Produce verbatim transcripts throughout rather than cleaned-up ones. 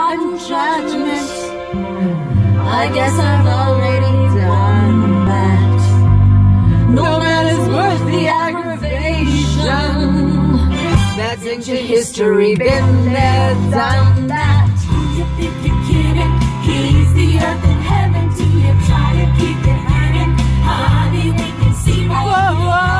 and judgment. I guess I've already done that. No matter's worth the aggravation. That's ancient history, been there, done that. You think you're kidding? He's the earth and heaven. Do you try to keep it hiding? Honey, we can see right Whoa, whoa.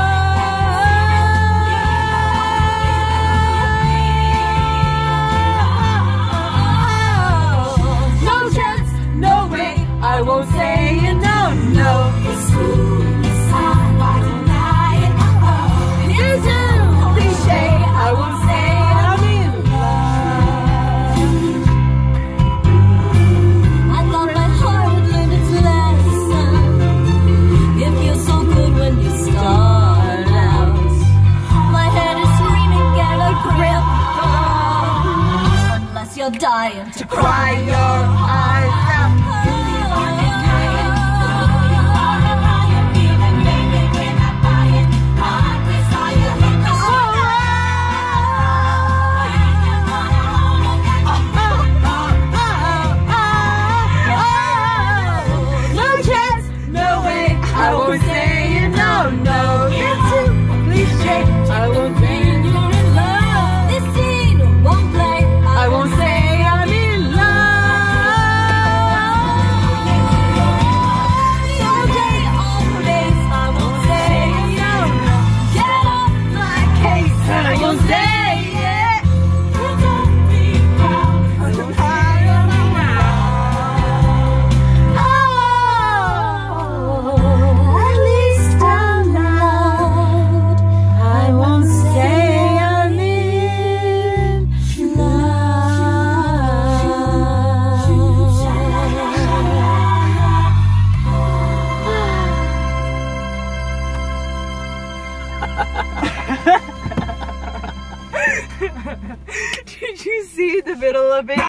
I won't say you no, no. It's cool, it's hot, why deny it? Oh, You do, cliche. I won't say I'm in love. I thought my heart had learned its lesson. It feels so good when you start out. My head is screaming, get a grip. Unless you're dying to Cry your eyes out. I won't say you no, no. You're too cliche. I won't say you're in love. This scene won't play. I won't say I'm in love. Someday on the base, I won't say no, no. Get off my case. I won't say it. Don't be proud. I'm high on the ground. At least I'm loud. I won't say I'm in love. Did you see the middle of it?